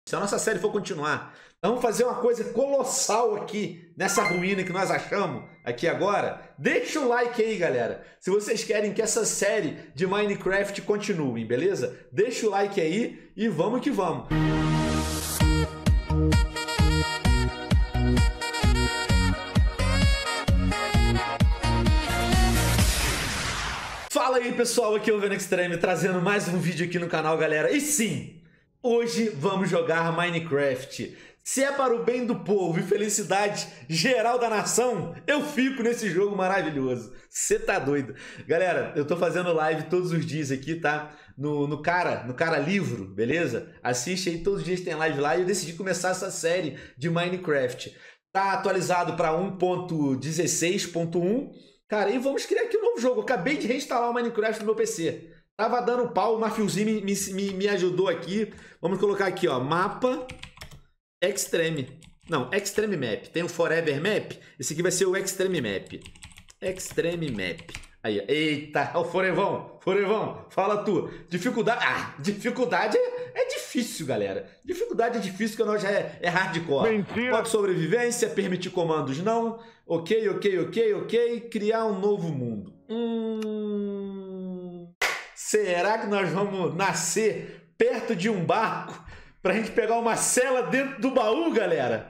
Se a nossa série for continuar, nós vamos fazer uma coisa colossal aqui, nessa ruína que nós achamos aqui agora. Deixa o like aí, galera, se vocês querem que essa série de Minecraft continue, beleza? Deixa o like aí e vamos que vamos. Fala aí, pessoal, aqui é o Venom Extreme, trazendo mais um vídeo aqui no canal, galera. E sim, hoje vamos jogar Minecraft. Se é para o bem do povo e felicidade geral da nação, eu fico nesse jogo maravilhoso. Você tá doido? Galera, eu tô fazendo live todos os dias aqui, tá? No cara Livro, beleza? Assiste aí, todos os dias tem live lá e eu decidi começar essa série de Minecraft. Tá atualizado para 1.16.1. Cara, e vamos criar aqui um novo jogo. Eu acabei de reinstalar o Minecraft no meu PC. Tava dando pau, o Mafiozinho me ajudou aqui. Vamos colocar aqui, ó, mapa Extreme. Não, Extreme Map. Tem o Forever Map. Esse aqui vai ser o Extreme Map. Extreme Map. Aí, eita, o Forevão, fala tu. Dificuldade, dificuldade é difícil, galera. Dificuldade é difícil, que nós já é hardcore. Mentira. Pode sobrevivência, permitir comandos não. Ok. Criar um novo mundo. Será que nós vamos nascer perto de um barco pra gente pegar uma cela dentro do baú, galera?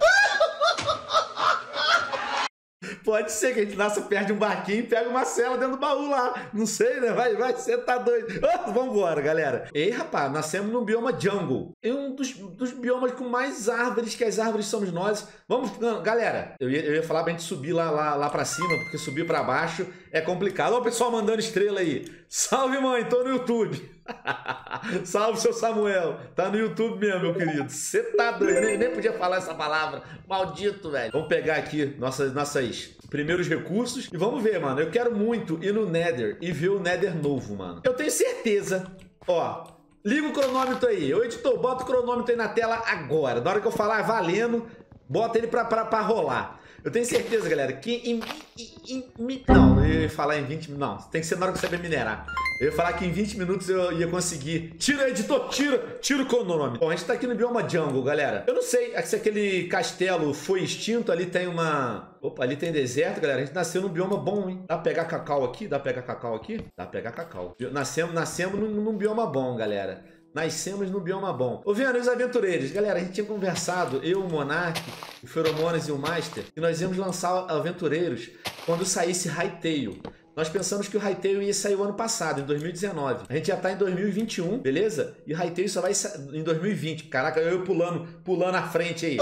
Pode ser que a gente nasça perto de um barquinho e pega uma cela dentro do baú lá. Não sei, né? Vai, você tá doido. Vambora, galera. Ei, rapaz, nascemos num bioma jungle. É um dos biomas com mais árvores, que as árvores somos nós. Vamos, galera, eu ia falar pra gente subir lá pra cima, porque subir pra baixo é complicado. Olha o pessoal mandando estrela aí. Salve, mãe, tô no YouTube. Salve, seu Samuel. Tá no YouTube mesmo, meu querido. Você tá doido, nem podia falar essa palavra. Maldito, velho. Vamos pegar aqui nossas primeiros recursos e vamos ver, mano. Eu quero muito ir no Nether e ver o Nether novo, mano. Eu tenho certeza. Ó, liga o cronômetro aí. Ô, editor, bota o cronômetro aí na tela agora. Na hora que eu falar valendo, bota ele pra rolar. Eu tenho certeza, galera, que não, eu ia falar em 20 minutos. Não, tem que ser na hora que eu saber minerar. Eu ia falar que em 20 minutos eu ia conseguir. Tira, editor, tira o cronômetro. Bom, a gente tá aqui no bioma jungle, galera. Eu não sei se aquele castelo foi extinto. Ali tem uma... Opa, ali tem deserto, galera. A gente nasceu num bioma bom, hein? Dá pra pegar cacau aqui? Dá pra pegar cacau aqui? Dá pra pegar cacau. Nascemos num bioma bom, galera. Nascemos no bioma bom. Ô, Venom, os aventureiros. Galera, a gente tinha conversado, eu, o Monark, o Feromonas e o Master, que nós íamos lançar aventureiros quando saísse Hytale. Nós pensamos que o Hytale ia sair o ano passado, em 2019. A gente já tá em 2021, beleza? E o Hytale só vai sair em 2020. Caraca, eu pulando à frente aí.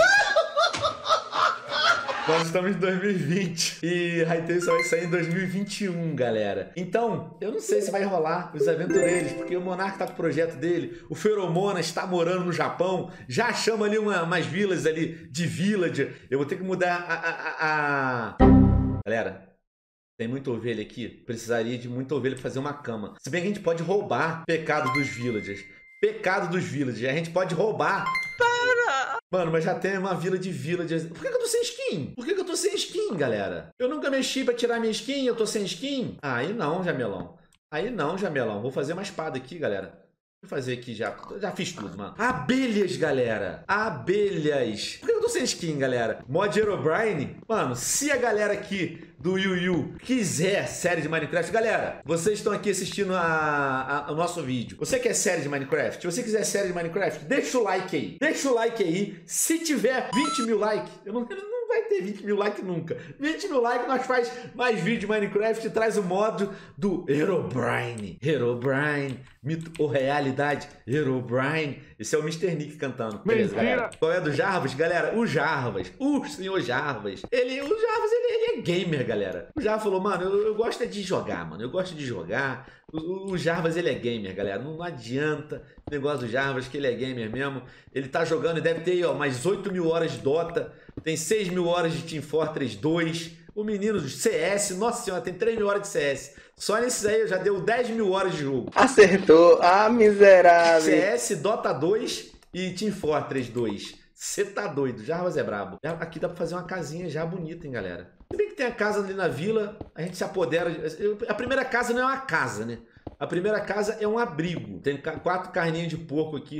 Nós estamos em 2020 e Hytale só vai sair em 2021, galera. Então, eu não sei se vai rolar os aventureiros, porque o Monark tá com o projeto dele, o Feromonas está morando no Japão, já chama ali umas vilas ali de villager. Eu vou ter que mudar Galera, tem muita ovelha aqui, precisaria de muita ovelha para fazer uma cama. Se bem que a gente pode roubar pecado dos villagers. Pecado dos villagers, a gente pode roubar. Mano, mas já tem uma vila de villagers. Por que eu tô sem skin? Por que eu tô sem skin, galera? Eu nunca mexi pra tirar minha skin, eu tô sem skin? Aí não, Jamelão. Aí não, Jamelão. Vou fazer uma espada aqui, galera. Vou fazer aqui já. Já fiz tudo, mano. Abelhas, galera. Abelhas. Por que eu tô sem skin, galera? Mod Herobrine. Mano, se a galera aqui do Yu quiser série de Minecraft, galera, vocês estão aqui assistindo o nosso vídeo. Você quer série de Minecraft? Se você quiser série de Minecraft, deixa o like aí. Deixa o like aí. Se tiver 20 mil likes, eu não vai ter 20 mil likes nunca. 20 mil likes, nós faz mais vídeo de Minecraft e traz o modo do Herobrine. Herobrine. Mito ou realidade? Herobrine. Esse é o Mr. Nick cantando. Beleza, galera? Qual é do Jarvas? Galera, o Jarvas. O senhor Jarvas. O Jarvas, ele é gamer, galera. O Jarvas falou, mano, eu gosto de jogar, mano. Eu gosto de jogar. O Jarvas, ele é gamer, galera. Não adianta o negócio do Jarvas, que ele é gamer mesmo. Ele tá jogando e deve ter, ó, mais 8 mil horas de Dota. Tem 6 mil horas de Team Fortress 2. O menino do CS, nossa senhora, tem 3 mil horas de CS. Só nesses aí já deu 10 mil horas de jogo. Acertou, miserável. CS, Dota 2 e Team Fortress 2. Você tá doido, Jarvas é brabo. Aqui dá pra fazer uma casinha já bonita, hein, galera. Se bem que tem a casa ali na vila, a gente se apodera. A primeira casa não é uma casa, né? A primeira casa é um abrigo. Tem 4 carninhas de porco aqui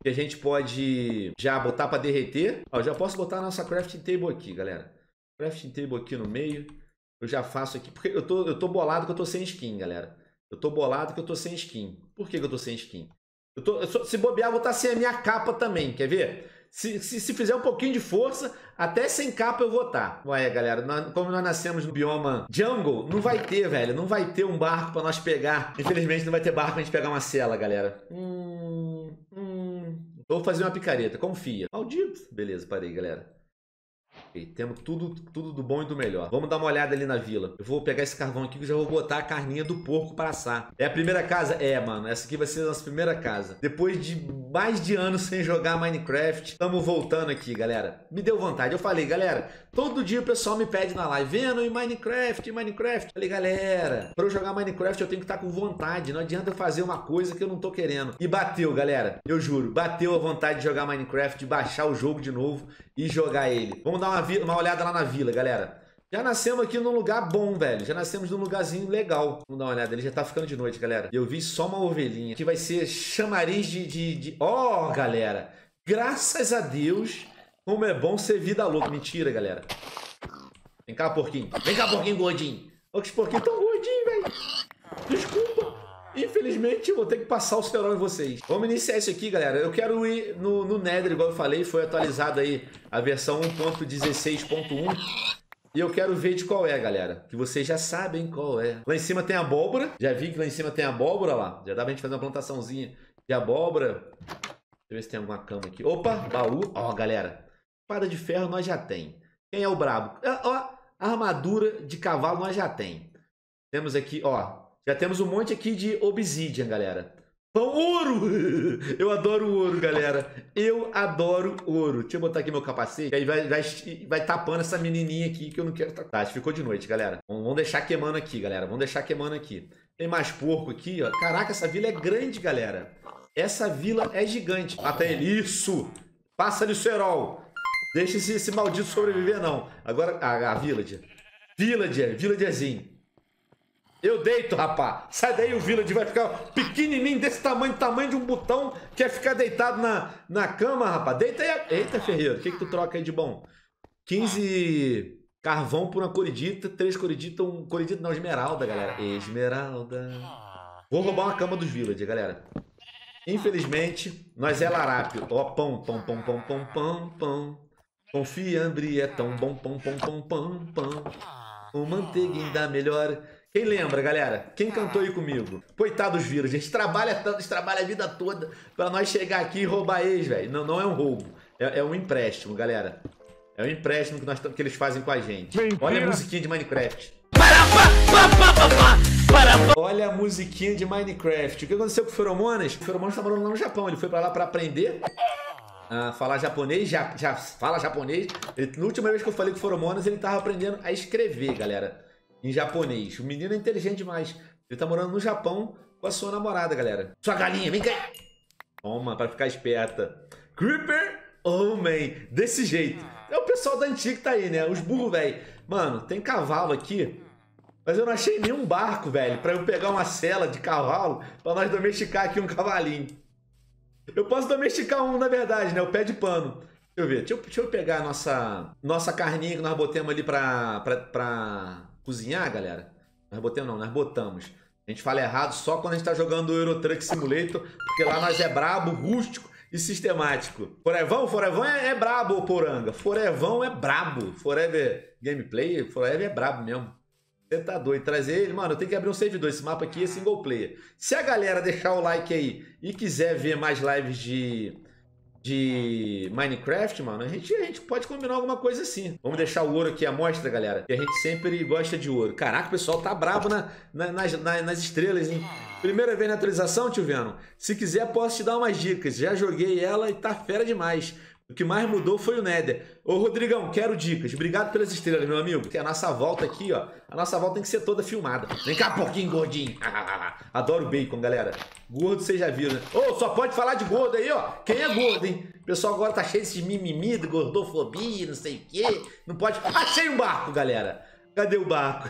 que a gente pode já botar pra derreter. Ó, já posso botar a nossa crafting table aqui, galera. Crafting table aqui no meio. Eu já faço aqui, porque eu tô bolado que eu tô sem skin, galera. Eu tô bolado que eu tô sem skin. Por que eu tô sem skin? Se bobear, eu vou estar sem a minha capa também, quer ver? Se fizer um pouquinho de força, até sem capa eu vou estar. Ué, galera, como nós nascemos no bioma jungle, não vai ter, velho. Não vai ter um barco pra nós pegar. Infelizmente não vai ter barco pra gente pegar uma cela, galera. Vou fazer uma picareta, confia. Maldito. Beleza, parei, galera. Ok, temos tudo do bom e do melhor. Vamos dar uma olhada ali na vila. Eu vou pegar esse carvão aqui que eu já vou botar a carninha do porco para assar. É a primeira casa? É, mano. Essa aqui vai ser a nossa primeira casa. Depois de mais de anos sem jogar Minecraft, estamos voltando aqui, galera. Me deu vontade. Eu falei, galera, todo dia o pessoal me pede na live, vendo em Minecraft. Falei, galera, para eu jogar Minecraft eu tenho que estar com vontade. Não adianta eu fazer uma coisa que eu não tô querendo. E bateu, galera. Eu juro, bateu a vontade de jogar Minecraft, de baixar o jogo de novo e jogar ele. Vamos dar uma olhada lá na vila, galera. Já nascemos aqui num lugar bom, velho. Já nascemos num lugarzinho legal. Vamos dar uma olhada. Ele já tá ficando de noite, galera. Eu vi só uma ovelhinha. Aqui vai ser chamariz Ó, galera. Graças a Deus, como é bom ser vida louca. Mentira, galera. Vem cá, porquinho. Vem cá, porquinho gordinho. Olha que os porquinhos tão gordinhos, velho. Desculpa. Infelizmente, eu vou ter que passar o cerol em vocês. Vamos iniciar isso aqui, galera. Eu quero ir no Nether, igual eu falei. Foi atualizada aí a versão 1.16.1. E eu quero ver de qual é, galera. Que vocês já sabem qual é. Lá em cima tem abóbora. Já vi que lá em cima tem abóbora lá. Já dá pra gente fazer uma plantaçãozinha de abóbora. Deixa eu ver se tem alguma cama aqui. Opa, baú. Ó, galera. Espada de ferro nós já tem. Quem é o brabo? Ó, armadura de cavalo nós já tem. Temos aqui, ó. Já temos um monte aqui de obsidian, galera. Ouro! Eu adoro ouro, galera. Eu adoro ouro. Deixa eu botar aqui meu capacete. Aí vai tapando essa menininha aqui que eu não quero tapar. Tá, ficou de noite, galera. Vamos deixar queimando aqui, galera. Vamos deixar queimando aqui. Tem mais porco aqui, ó. Caraca, essa vila é grande, galera. Essa vila é gigante. Mata ele. Isso! Passa-lhe o cerol. Deixa esse maldito sobreviver, não. Agora, a villager. Villagerzinho. Eu deito, rapá. Sai daí, o village vai ficar pequenininho desse tamanho de um botão. Quer ficar deitado na cama, rapá. Deita aí. Eita, Ferreiro, o que tu troca aí de bom? 15 carvão por uma coridita, 3 coridita, um coridita não, esmeralda, galera. Esmeralda. Vou roubar uma cama dos village, galera. Infelizmente, nós é larápio. Ó, pão. Com fiambre é tão bom, pão. Com manteiga ainda melhor. Quem lembra, galera? Quem cantou aí comigo? Coitado dos vírus, a gente trabalha tanto, a gente trabalha a vida toda pra nós chegar aqui e roubar eles, velho. Não é um roubo, é um empréstimo, galera. É um empréstimo que eles fazem com a gente. Olha a musiquinha de Minecraft. Olha a musiquinha de Minecraft. O que aconteceu com o Feromonas? O Feromonas tá morando lá no Japão, ele foi pra lá pra aprender a falar japonês, já fala japonês. Na última vez que eu falei com o Feromonas, ele tava aprendendo a escrever, galera. Em japonês. O menino é inteligente demais. Ele tá morando no Japão com a sua namorada, galera. Sua galinha, vem cá. Toma, pra ficar esperta. Creeper, oh man. Desse jeito. É o pessoal da antiga que tá aí, né? Os burros, velho. Mano, tem cavalo aqui. Mas eu não achei nenhum barco, velho, pra eu pegar uma cela de cavalo pra nós domesticar aqui um cavalinho. Eu posso domesticar um, na verdade, né? O pé de pano. Deixa eu ver. Deixa eu pegar a nossa carninha que nós botamos ali pra cozinhar, galera. Nós botamos. A gente fala errado só quando a gente tá jogando o Euro Truck Simulator, porque lá nós é brabo, rústico e sistemático. Forevão é brabo, poranga. Forevão é brabo. Forever Gameplay, Forever é brabo mesmo. Você tá doido. Trazer ele, mano, eu tenho que abrir um servidor. Esse mapa aqui é single player. Se a galera deixar o like aí e quiser ver mais lives de Minecraft, mano, a gente pode combinar alguma coisa assim. Vamos deixar o ouro aqui à mostra, galera. E a gente sempre gosta de ouro. Caraca, o pessoal tá brabo nas estrelas, hein? Primeira vez na atualização, tio Venom. Se quiser, posso te dar umas dicas. Já joguei ela e tá fera demais. O que mais mudou foi o Nether. Ô, Rodrigão, quero dicas. Obrigado pelas estrelas, meu amigo. Porque a nossa volta aqui, ó. A nossa volta tem que ser toda filmada. Vem cá, porquinho gordinho. Adoro bacon, galera. Gordo, vocês já viram, né? Ô, só pode falar de gordo aí, ó. Quem é gordo, hein? O pessoal agora tá cheio desses mimimi, de gordofobia, não sei o quê. Não pode... Achei um barco, galera. Cadê o barco?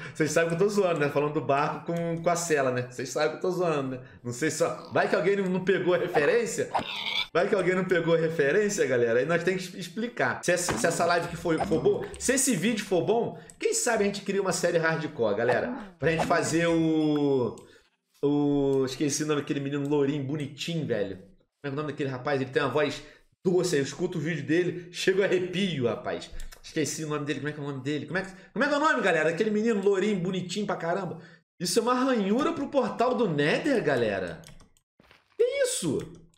Vocês sabem que eu tô zoando, né? Falando do barco com a cela, né? Vocês sabem que eu tô zoando, né? Não sei só. Vai que alguém não pegou a referência? Vai que alguém não pegou a referência, galera? Aí nós temos que explicar. Se essa live que for boa, se esse vídeo for bom, quem sabe a gente cria uma série hardcore, galera. Pra gente fazer esqueci o nome daquele menino lourinho, bonitinho, velho. Como é o nome daquele rapaz? Ele tem uma voz doce. Eu escuto o vídeo dele, chego a arrepio, rapaz. Esqueci o nome dele. Como é que é o nome dele? Como é que é o nome, galera? Aquele menino lourinho, bonitinho pra caramba. Isso é uma ranhura pro portal do Nether, galera. Que isso?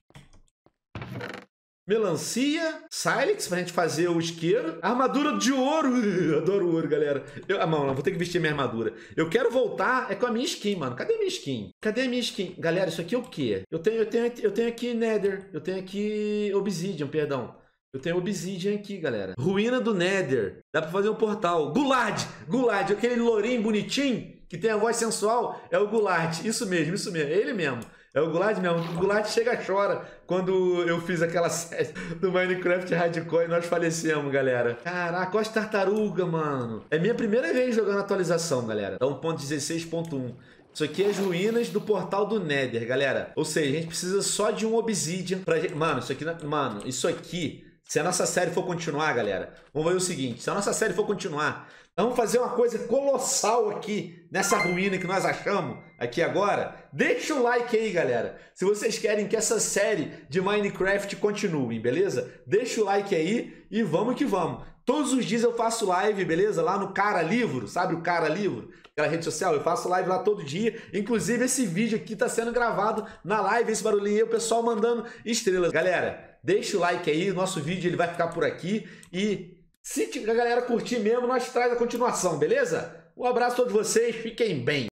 Melancia, Silex pra gente fazer o isqueiro. Armadura de ouro. Adoro ouro, galera. Mano, eu vou ter que vestir minha armadura. Eu quero voltar com a minha skin, mano. Cadê a minha skin? Cadê a minha skin? Galera, isso aqui é o quê? Eu tenho aqui Nether. Eu tenho aqui Obsidian, perdão. Eu tenho Obsidian aqui, galera. Ruína do Nether. Dá pra fazer um portal. Gulad. Aquele lourinho bonitinho que tem a voz sensual. É o Gulad. Isso mesmo. É ele mesmo. É o Gulad mesmo. O Gulad chega e chora quando eu fiz aquela série do Minecraft Hardcore e nós falecemos, galera. Caraca, olha as tartarugas, mano. É minha primeira vez jogando atualização, galera. É 1.16.1. Isso aqui é as ruínas do portal do Nether, galera. Ou seja, a gente precisa só de um Obsidian pra gente... Mano, isso aqui... Se a nossa série for continuar, galera, vamos ver o seguinte. Se a nossa série for continuar, nós vamos fazer uma coisa colossal aqui, nessa ruína que nós achamos aqui agora. Deixa o like aí, galera. Se vocês querem que essa série de Minecraft continue, beleza? Deixa o like aí e vamos que vamos. Todos os dias eu faço live, beleza? Lá no Cara Livro, sabe o Cara Livro? Aquela rede social, eu faço live lá todo dia. Inclusive esse vídeo aqui tá sendo gravado na live, esse barulhinho aí, o pessoal mandando estrelas. Galera, deixa o like aí, o nosso vídeo ele vai ficar por aqui. E se a galera curtir mesmo, nós traz a continuação, beleza? Um abraço a todos vocês, fiquem bem.